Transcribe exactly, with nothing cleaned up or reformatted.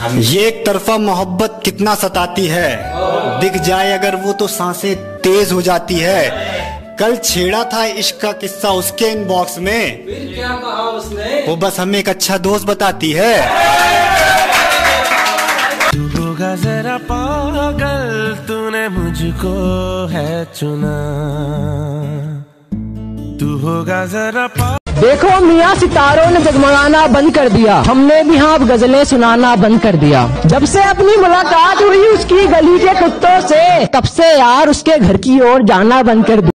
ये एक तरफा मोहब्बत कितना सताती है, दिख जाए अगर वो तो सांसें तेज हो जाती है। कल छेड़ा था इश्क का किस्सा उसके इनबॉक्स में, फिर क्या कहा उसने? वो बस हमें एक अच्छा दोस्त बताती है। तू होगा जरा पागल, तूने मुझको है चुना, तू होगा जरा पागल। देखो मियाँ सितारों ने जगमगाना बंद कर दिया, हमने भी हाँ गजलें सुनाना बंद कर दिया। जब से अपनी मुलाकात हुई उसकी गली के कुत्तों से, तब से यार उसके घर की ओर जाना बंद कर दिया।